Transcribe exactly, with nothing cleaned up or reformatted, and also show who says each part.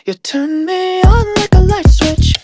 Speaker 1: You turn me on like a light switch.